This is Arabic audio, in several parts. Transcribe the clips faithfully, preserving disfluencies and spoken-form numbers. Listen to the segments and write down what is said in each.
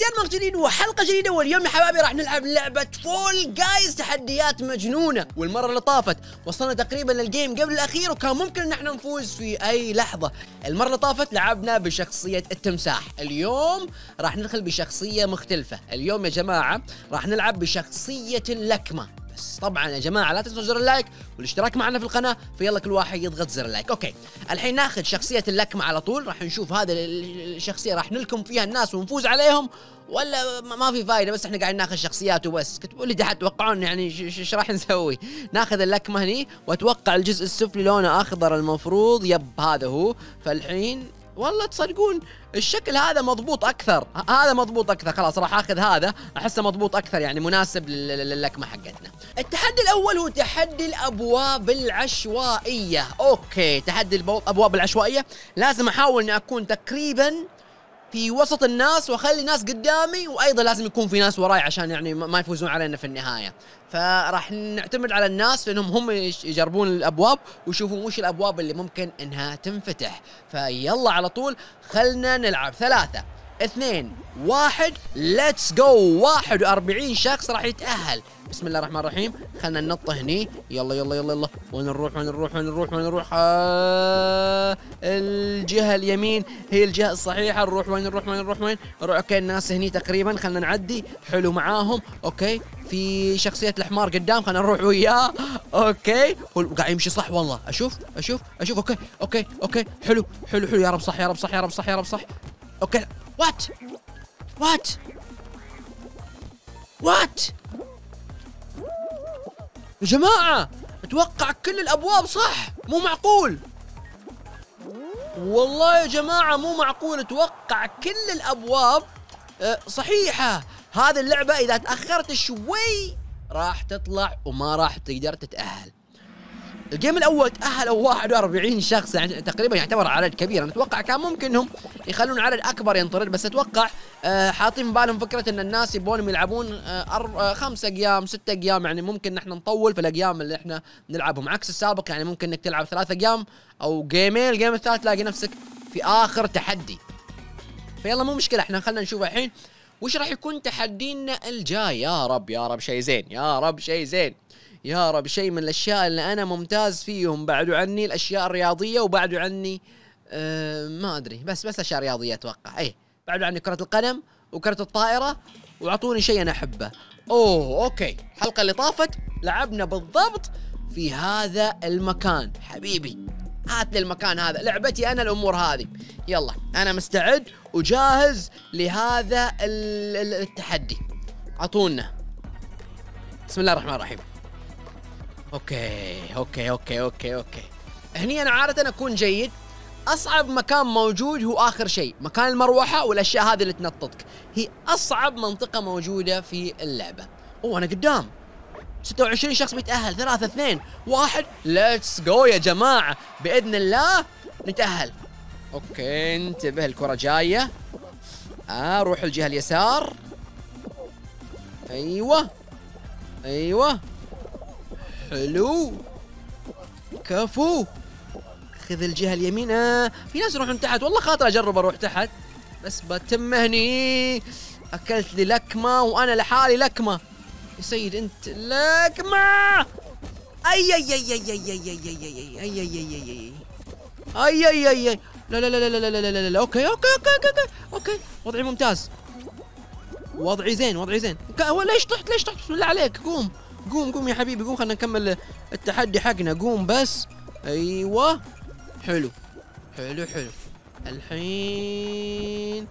رجال مخ جديد وحلقة جديدة، واليوم يا حبايبي راح نلعب لعبة فول جايز، تحديات مجنونة. والمرة اللي طافت وصلنا تقريبا للجيم قبل الأخير وكان ممكن ان احنا نفوز في أي لحظة. المرة اللي طافت لعبنا بشخصية التمساح، اليوم راح ندخل بشخصية مختلفة. اليوم يا جماعة راح نلعب بشخصية اللكمة. بس طبعا يا جماعه لا تنسوا زر اللايك والاشتراك معنا في القناه، فيلا كل واحد يضغط زر اللايك. اوكي الحين ناخذ شخصيه اللكمه على طول، راح نشوف هذا الشخصيه راح نلكم فيها الناس ونفوز عليهم ولا ما في فايده، بس احنا قاعدين ناخذ شخصيات وبس. كتبوا لي تحت توقعون يعني ايش راح نسوي. ناخذ اللكمه هني واتوقع الجزء السفلي لونه اخضر المفروض، يب هذا هو. فالحين والله تصدقون الشكل هذا مضبوط اكثر، هذا مضبوط اكثر. خلاص راح اخذ هذا، احسه مضبوط اكثر يعني مناسب لللكمه حقتنا. التحدي الاول هو تحدي الابواب العشوائيه. اوكي تحدي الابواب العشوائيه، لازم احاول اني اكون تقريبا في وسط الناس واخلي ناس قدامي، وايضا لازم يكون في ناس وراي عشان يعني ما يفوزون علينا في النهايه. فراح نعتمد على الناس لانهم هم يجربون الابواب ويشوفون وش الابواب اللي ممكن انها تنفتح. فيلا على طول خلنا نلعب. ثلاثة اثنين واحد ليتس جو. واحد وأربعين شخص راح يتأهل. بسم الله الرحمن الرحيم. خلنا ننط هني. يلا يلا يلا يلا. وين نروح وين نروح وين نروح وين نروح؟ آه الجهة اليمين هي الجهة الصحيحة. نروح وين نروح وين نروح وين نروح؟ اوكي الناس هني تقريبا، خلنا نعدي. حلو معاهم. اوكي في شخصية الحمار قدام، خلنا نروح وياه. اوكي هو قاعد يمشي صح والله. اشوف اشوف اشوف. اوكي اوكي اوكي حلو حلو حلو. يا رب صح يا رب صح يا رب صح يا رب صح. اوكي وات وات وات يا جماعة، اتوقع كل الابواب صح. مو معقول والله يا جماعة، مو معقول. اتوقع كل الابواب صحيحة. هذه اللعبة اذا تأخرت شوي راح تطلع وما راح تقدر تتأهل. الجيم الاول تأهلوا واحد وأربعين شخص، يعني تقريبا يعتبر عدد كبير. انا اتوقع كان ممكن انهم يخلون عدد اكبر ينطرد، بس اتوقع آه حاطين بالهم فكره ان الناس يبونهم يلعبون آه خمسة ايام ستة ايام، يعني ممكن نحن نطول في الايام اللي احنا نلعبهم عكس السابق. يعني ممكن انك تلعب ثلاثة ايام او جيمين، الجيم الثالث تلاقي نفسك في اخر تحدي. فيلا مو مشكله، احنا خلينا نشوف الحين وش راح يكون تحدينا الجاي. يا رب يا رب شيء زين، يا رب شيء زين، يا رب شيء من الاشياء اللي انا ممتاز فيهم. بعدوا عني الاشياء الرياضيه وبعدوا عني أه ما ادري، بس بس اشياء رياضيه اتوقع. اي بعدوا عني كره القدم وكره الطائره، واعطوني شيء انا احبه. اوه اوكي الحلقه اللي طافت لعبنا بالضبط في هذا المكان. حبيبي هات لي المكان هذا، لعبتي انا الامور هذه. يلا انا مستعد وجاهز لهذا التحدي. اعطونا. بسم الله الرحمن الرحيم. اوكي اوكي اوكي اوكي اوكي هني انا عادة اكون جيد. اصعب مكان موجود هو اخر شيء، مكان المروحة والاشياء هذه اللي تنططك. هي اصعب منطقة موجودة في اللعبة. اوه انا قدام ستة وعشرين شخص بيتأهل. ثلاثة اثنين واحد ليتس جو يا جماعة، بإذن الله نتأهل. اوكي انتبه الكرة جاية. آه روح الجهة اليسار. ايوه ايوه حلو كفو. خذ الجهة اليمين. آه في ناس يروحون تحت، والله خاطر اجرب اروح تحت بس بتم هني. اكلت لي لكمة وانا لحالي لكمة. يا سيد انت لكمة. اي اي اي اي اي اي اي اي اي اي اي اي اي اي اي لا لا لا لا لا لا لا لا. اوكي اوكي اوكي اوكي اوكي وضعي ممتاز، وضعي زين وضعي زين. ليش طحت ليش طحت؟ بسم الله عليك. قوم قوم قوم يا حبيبي قوم، خلينا نكمل التحدي حقنا. قوم بس. ايوه حلو حلو حلو. الحين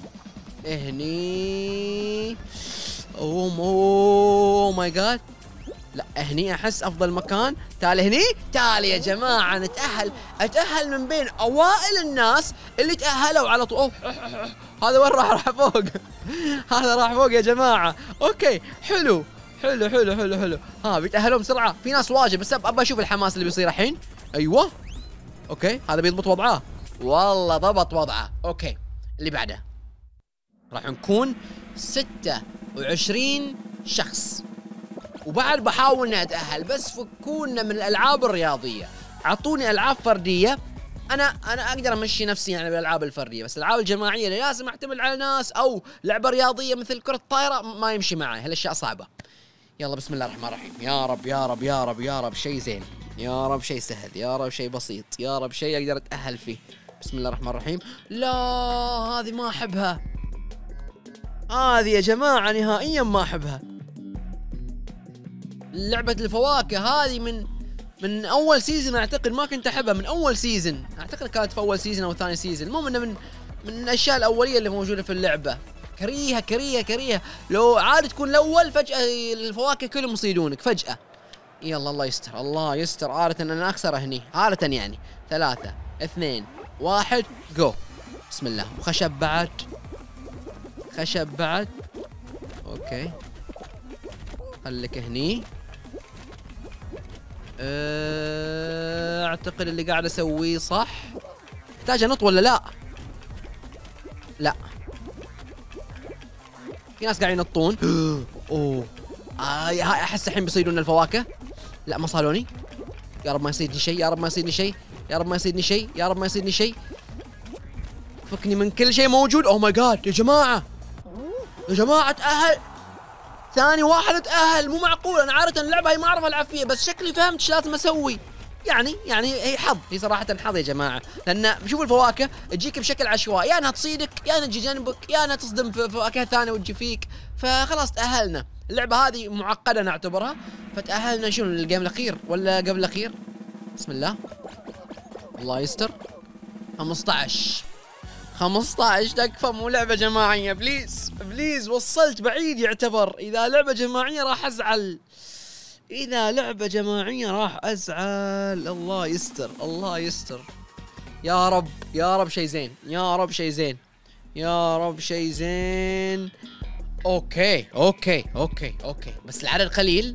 هني. اوه اوه ماي جاد. لا هني احس افضل مكان. تعال هني تعال يا جماعه نتاهل. اتاهل من بين اوائل الناس اللي تاهلوا على طول. أوه. هذا وين راح؟ راح فوق. هذا راح فوق يا جماعه. اوكي حلو حلو حلو حلو حلو. ها بيتأهلون بسرعة. في ناس واجد بس ابى اشوف الحماس اللي بيصير الحين. ايوه اوكي هذا بيضبط وضعه. والله ضبط وضعه. اوكي اللي بعده راح نكون ستة وعشرين شخص، وبعد بحاول اني اتأهل. بس فكونا من الالعاب الرياضية، اعطوني العاب فردية انا انا اقدر امشي نفسي يعني بالالعاب الفرديه، بس الالعاب الجماعيه اللي لازم اعتمد على ناس او لعبه رياضيه مثل كره الطايره ما يمشي معي، هالاشياء صعبه. يلا بسم الله الرحمن الرحيم. يا رب يا رب يا رب يا رب شيء زين، يا رب شيء سهل، يا رب شيء بسيط، يا رب شيء اقدر اتاهل فيه. بسم الله الرحمن الرحيم. لا هذه ما احبها، هذه يا جماعه نهائيا ما احبها. لعبه الفواكه هذه من من اول سيزن اعتقد ما كنت احبها، من اول سيزن اعتقد كانت في اول سيزن او ثاني سيزن، المهم انه من من الاشياء الاوليه اللي موجوده في اللعبه. كريهه كريهه كريهه، لو عاد تكون الاول فجاه الفواكه كلهم يصيدونك فجاه. يلا الله يستر الله يستر، عادة انا اخسر هني عادة يعني. ثلاثة اثنين واحد جو. بسم الله. وخشب بعد، خشب بعد. اوكي خليك هني. اعتقد اللي قاعد اسويه صح. احتاج انط ولا لا؟ لا، في ناس قاعدين ينطون. اوه آه احس الحين بيصيدون الفواكه. لا ما صالوني. يا رب ما يصيدني شيء، يا رب ما يصيدني شيء، يا رب ما يصيدني شيء، يا رب ما يصيدني شيء. فكني من كل شيء موجود. اوه ماي جاد يا جماعه، يا جماعه تأهل، ثاني واحد تأهل. مو معقول، انا عادة اللعبه هي ما اعرف العب فيها، بس شكلي فهمت ايش لازم اسوي. يعني يعني هي حظ، هي صراحة حظ يا جماعة، لأن شوفوا الفواكه تجيك بشكل عشوائي، يا انها تصيدك يا انها تجي جنبك يا انها تصدم في فواكه ثانية وتجي فيك، فخلاص تأهلنا. اللعبة هذه معقدة نعتبرها، فتأهلنا شنو للجيم الأخير ولا قبل الأخير؟ بسم الله. الله يستر. خمسطعش خمسطعش تكفى، مو لعبة جماعية بليز بليز. وصلت بعيد يعتبر، إذا لعبة جماعية راح أزعل، إذا لعبة جماعية راح أزعل. الله يستر الله يستر. يا رب يا رب شيء زين، يا رب شيء زين، يا رب شيء زين. أوكي أوكي أوكي أوكي، بس العدد قليل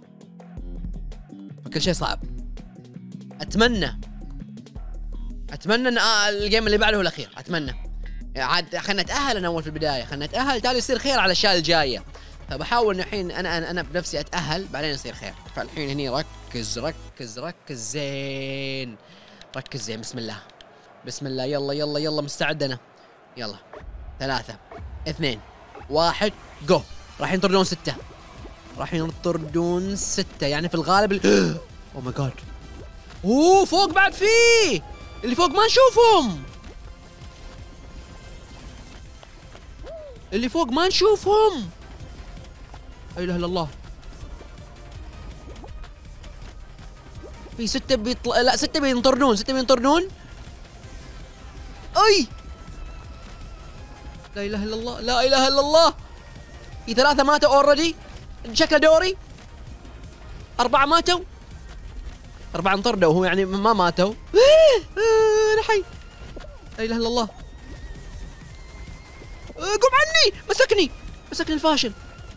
فكل شيء صعب. أتمنى أتمنى أن الجيم اللي بعده هو الأخير، أتمنى. عاد خلنا نتأهل أنا أول في البداية، خلنا نتأهل تالي يصير خير على الأشياء الجاية. فبحاول الحين انا انا انا بنفسي اتاهل بعدين يصير خير. فالحين هني ركز ركز ركز زين، ركز زين. بسم الله بسم الله. يلا يلا يلا مستعد انا. يلا ثلاثة اثنين واحد جو. راح ينطردون ستة، راح ينطردون ستة، يعني في الغالب ال... اوه ماي جاد. اوه فوق بعد فيه اللي فوق ما نشوفهم، اللي فوق ما نشوفهم. لا اله الا الله. في ستة بيطلع، لا ستة بينطردون، ستة بينطردون. اي لا اله الا الله لا اله الا الله. في ثلاثة ماتوا اوريدي، شكله دوري. أربعة ماتوا، أربعة انطردوا وهو يعني ما ماتوا. أنا حي. لا اله الا الله. قم عني، مسكني مسكني الفاشل،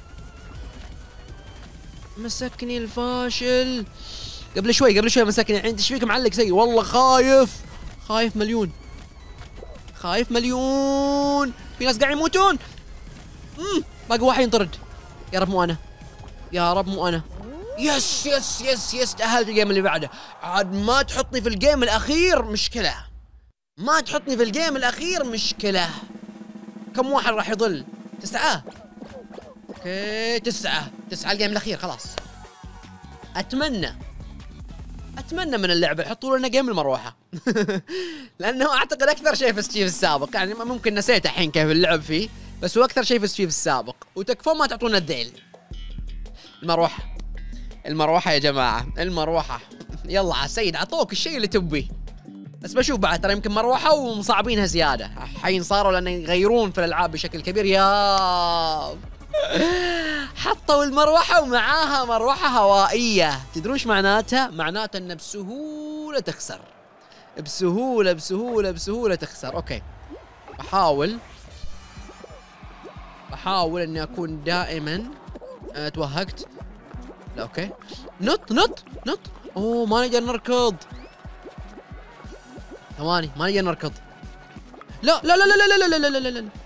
مسكني الفاشل. قبل شوي قبل شوي مسكني. الحين ايش فيك معلق زي؟ والله خايف خايف مليون، خايف مليون. في ناس قاعد يموتون. امم باقي واحد ينطرد. يا رب مو انا، يا رب مو انا. يس يس يس يس تأهلت الجيم اللي بعده. عاد ما تحطني في الجيم الاخير مشكلة، ما تحطني في الجيم الاخير مشكلة. كم واحد راح يضل؟ تسعة. اوكي تسعة تسعة الجيم الاخير خلاص. اتمنى اتمنى من اللعبه يحطوا لنا جيم المروحه. لانه اعتقد اكثر شيء في ستيف السابق، يعني ممكن نسيت الحين كيف اللعب فيه، بس هو اكثر شيء في ستيف السابق. وتكفون ما تعطونا الذيل. المروحه المروحه يا جماعه، المروحه. يلا على السيد اعطوك الشيء اللي تبيه، بس بشوف بعد ترى يمكن مروحه ومصعبينها زياده. الحين صاروا لان يغيرون في الالعاب بشكل كبير. يا حطوا المروحة ومعاها مروحة هوائية. تدرون ايش معناتها؟ معناتها ان بسهولة تخسر، بسهولة بسهولة بسهولة تخسر. اوكي بحاول بحاول اني اكون دائما. أه توهقت. لا اوكي نط نط نط. اوه ما نقدر نركض. ثواني ما نقدر نركض. لا لا لا لا لا لا لا لا لا لا.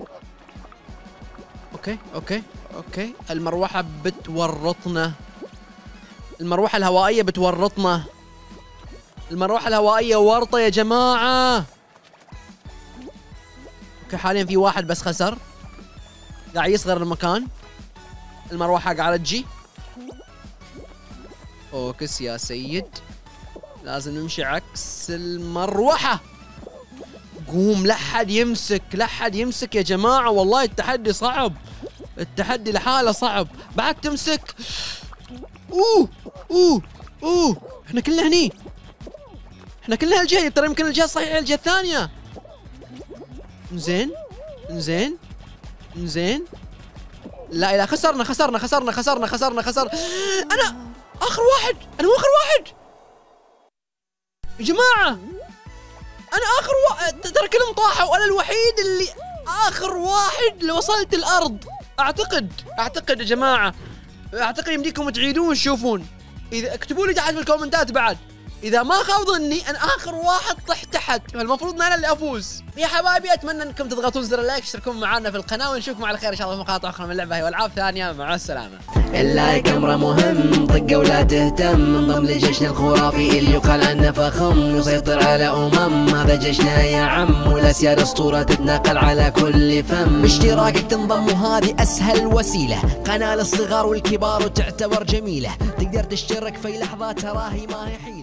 اوكي اوكي اوكي. المروحة بتورطنا، المروحة الهوائية بتورطنا. المروحة الهوائية ورطة يا جماعة. اوكي حاليا في واحد بس خسر، قاعد يصغر المكان. المروحة قاعدة تجي. فوكس يا سيد، لازم نمشي عكس المروحة. قوم، لا حد يمسك، لا حد يمسك يا جماعة، والله التحدي صعب، التحدي لحاله صعب. بعد تمسك. اوه اوه اوه احنا كلنا هني، احنا كلنا هالجهة، ترى يمكن الجهة الصحيحة الجهة الثانية. زين زين زين. لا لا خسرنا خسرنا خسرنا خسرنا خسرنا خسر. انا اخر واحد، انا مو اخر واحد يا جماعة، انا اخر واحد، ترى كلهم طاحوا، انا الوحيد اللي اخر واحد اللي وصلت الارض. اعتقد اعتقد يا جماعة، اعتقد يمديكم تعيدون تشوفون. اذا اكتبوا لي تحت في الكومنتات بعد، اذا ما خاب ظني انا اخر واحد طحت تحت، فالمفروض ان انا اللي افوز. يا حبايبي اتمنى انكم تضغطون زر اللايك، تشتركون معنا في القناه، ونشوفكم على خير ان شاء الله في مقاطع اخرى من اللعبه والعاب ثانيه. مع السلامه. اللايك امره مهم، طقه ولا تهتم، انضم لجيشنا الخرافي اللي يقال عنه فخم، يسيطر على امم. هذا جيشنا يا عم، والاسياد اسطوره تتناقل على كل فم. باشتراكك تنضم وهذه اسهل وسيله، قناه للصغار والكبار وتعتبر جميله. تقدر تشترك في لحظه، تراهي ما هي حيله.